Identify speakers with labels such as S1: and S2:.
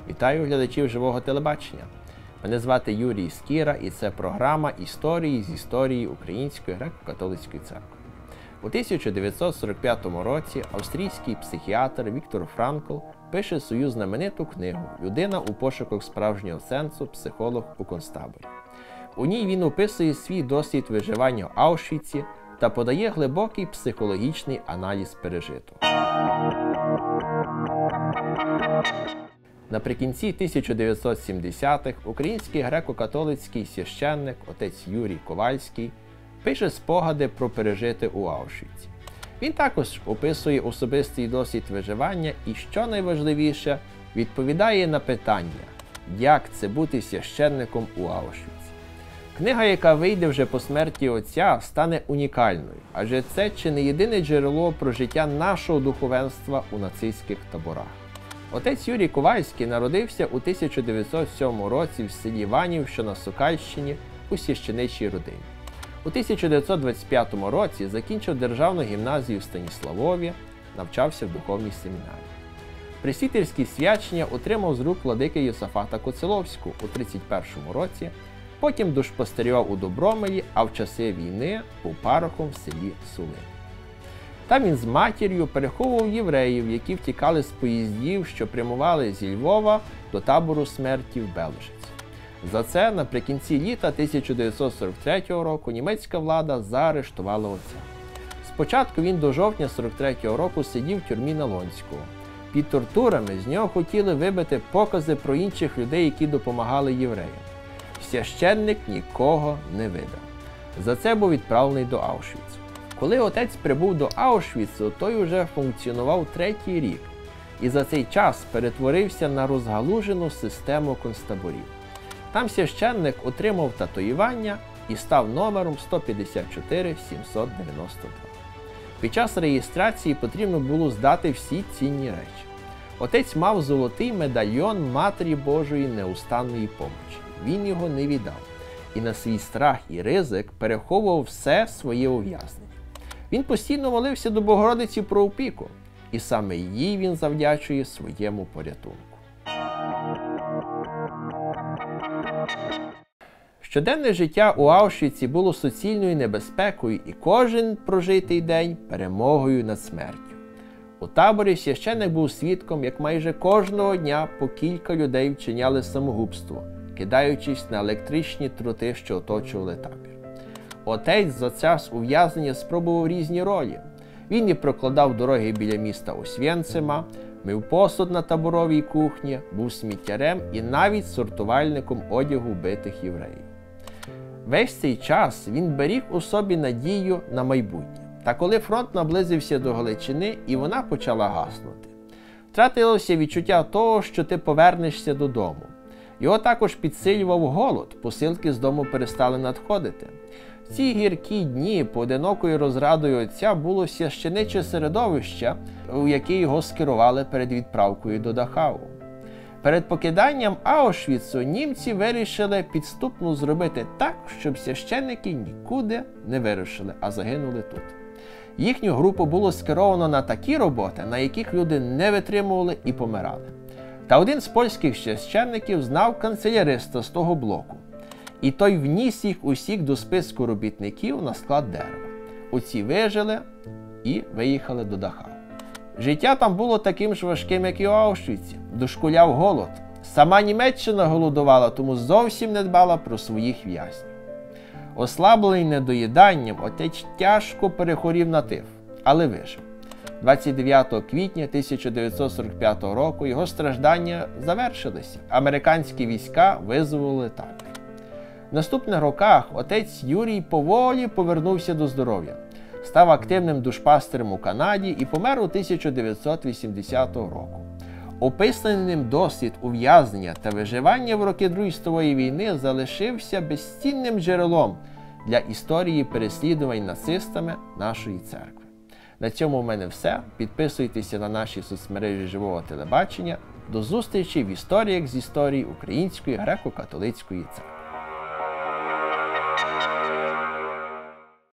S1: Вітаю глядачів живого телебачення. Мене звати Юрій Скіра і це програма «Історії з історії Української греко-католицької церкви». У 1945 році австрійський психіатр Віктор Франкл пише свою знамениту книгу «Людина у пошуках справжнього сенсу. Психолог у концтаборі». У ній він описує свій досвід виживання в Аушвіці та подає глибокий психологічний аналіз пережитого. Наприкінці 1970-х український греко-католицький священник отець Юрій Ковальський пише спогади про пережите у Аушвіці. Він також описує особистий досвід виживання і, що найважливіше, відповідає на питання, як це бути священником у Аушвіці. Книга, яка вийде вже по смерті отця, стане унікальною, адже це чи не єдине джерело про життя нашого духовенства у нацистських таборах. Отець Юрій Ковальський народився у 1907 році в селі Іванів, що на Сокальщині, у священичій родині. У 1925 році закінчив державну гімназію в Станіславові, навчався в духовній семінарії. Пресвітерські свячення отримав з рук владики Йосафата Коцеловського у 1931 році, потім душпастирював у Добромелі, а в часи війни був парохом в селі Сулин. Там він з матір'ю переховував євреїв, які втікали з поїздів, що прямували зі Львова до табору смерті в Белжиці. За це наприкінці літа 1943 року німецька влада заарештувала отця. Спочатку він до жовтня 1943 року сидів в тюрмі Налонського. Під тортурами з нього хотіли вибити покази про інших людей, які допомагали євреям. Священник нікого не видав. За це був відправлений до Аушвіцу. Коли отець прибув до Аушвіцу, той уже функціонував третій рік і за цей час перетворився на розгалужену систему концтаборів. Там священник отримав татуювання і став номером 154792. Під час реєстрації потрібно було здати всі цінні речі. Отець мав золотий медальйон Матері Божої неустанної помочі. Він його не віддав і на свій страх і ризик переховував все своє ув'язнення. Він постійно молився до Богородиці про опіку, і саме їй він завдячує своєму порятунку. Щоденне життя у Аушвіці було суцільною небезпекою і кожен прожитий день перемогою над смертю. У таборі священник був свідком, як майже кожного дня по кілька людей вчиняли самогубство, кидаючись на електричні троти, що оточували табір. Отець за час ув'язнення спробував різні ролі. Він і прокладав дороги біля міста Освєнцима, мив посуд на таборовій кухні, був сміттярем і навіть сортувальником одягу вбитих євреїв. Весь цей час він беріг у собі надію на майбутнє. Та коли фронт наблизився до Галичини і вона почала гаснути, втратилося відчуття того, що ти повернешся додому. Його також підсилював голод, посилки з дому перестали надходити. В ці гіркі дні поодинокою розрадою отця було священиче середовище, у яке його скерували перед відправкою до Дахау. Перед покиданням Аушвіцу німці вирішили підступно зробити так, щоб священники нікуди не вирушили, а загинули тут. Їхню групу було скеровано на такі роботи, на яких люди не витримували і помирали. Та один з польських священників знав канцеляриста з того блоку. І той вніс їх усіх до списку робітників на склад дерева. Оці вижили і виїхали до Дахау. Життя там було таким ж важким, як і у Аушвіці. Дошкуляв голод. Сама Німеччина голодувала, тому зовсім не дбала про своїх в'язнів. Ослаблений недоїданням, отець тяжко перехворів на тиф, але вижив. 29 квітня 1945 року його страждання завершилися. Американські війська визволили табір. В наступних роках отець Юрій поволі повернувся до здоров'я, став активним душпастирем у Канаді і помер у 1980 року. Описаний ним досвід ув'язнення та виживання в роки Другої світової війни залишився безцінним джерелом для історії переслідувань нацистами нашої церкви. На цьому в мене все. Підписуйтеся на наші соцмережі живого телебачення. До зустрічі в історіях з історії Української греко-католицької церкви.